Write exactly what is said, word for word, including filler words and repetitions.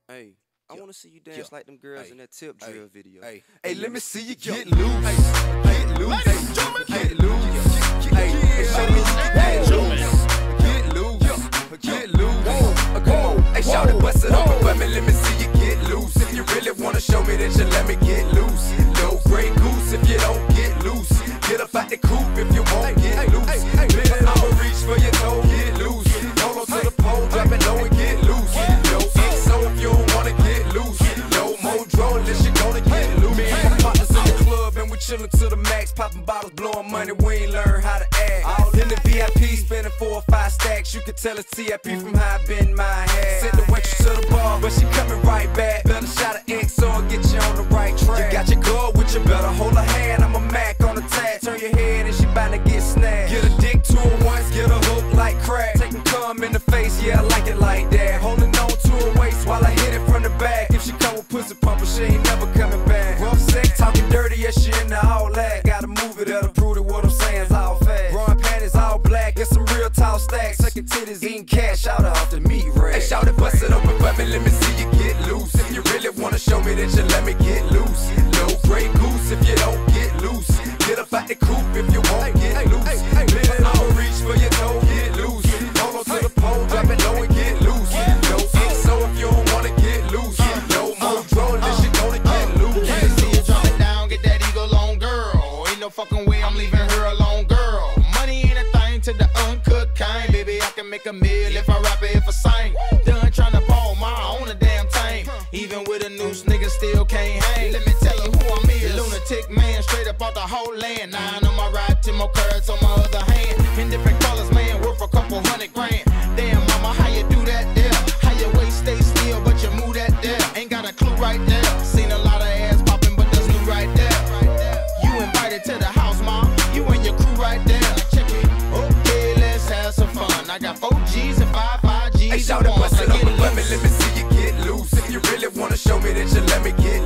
Hey, I Yeah. wanna see you dance Yeah. like them girls Hey. in that tip Hey. drill video. Hey, Hey, hey, let me see you get Yo. loose. Hey. Get loose. Ladies and gentlemen. Get loose. Hey, hey, show me you can get loose. Get loose. Get loose. Uh, Come on. Hey, shout it, bust it open for me. Let me see you get loose. If you really wanna show me that you let me get loose. No Grey Goose if you don't get loose. Get up out the coop if you won't get loose. Baby, I'ma reach for your toe, get loose. Hold on to the pole, drop it low and get loose. No X O if you don't wanna get loose. No more draw unless you gonna get loose. Me and my partners in the club and we chillin' to the max, popping bottles, blowing money. We ain't learn how to act. All in the V I P, spending four or five stacks. You can tell it's T I P from how I bend my head. Send the waitress to the bar, but she coming right back. Better shot of X O and get you on the right track. You got your girl with you, better hold her hand. I'm a Mac on the tag. Turn your head and she bout to get snagged. Get a dick to her once, get a hook like crack. Taking cum in the face, yeah, I like it like that. Holding on to her waist while I hit it from the back. If she come with pussy pumping, she ain't never coming back. Rough sex, talking dirty, yeah, she into all that. Gotta move it, that'll prove that what I'm saying's all fast. Growing panties all black, get some real tall stacks. Sucking titties, eating cash, shout out off the meat rack. Hey, shout it, bust it open for me, let me see you get loose. If you really wanna show me that you let me get loose. No Grey Goose if you don't get loose. Get up out the coop if you won't get loose. Baby, I'ma reach for your toe, get loose. Hold on to the pole, drop it low and get loose. No X O if you don't wanna get loose. No more draw unless you gonna get loose. Let me see you drop it down, get that eagle on, girl. Ain't no fucking way I'm leaving her alone, girl. Money ain't a thing to the uncooked kind. Baby, I can make a meal if I rap it, if I sing. Done tryna ball my own a damn time. Even with a noose, nigga still can't hang. Let me tell you who I'm is. Lunatic man, straight up off the whole land. Nine on my right, ten more carats on my other hand. In different colors, man, worth a couple hundred grand. Damn, mama, how you do that there? How your waist stay still, but you move that there? Ain't got a clue right there. Seen a lot of ass popping, but that's new right there. You invited to the house, mom. You and your crew right there. Check it. Okay, let's have some fun. I got four G's and five five G's. Hey, shout it, bust it open for me, let me see you get loose. If you really wanna show me that you let me get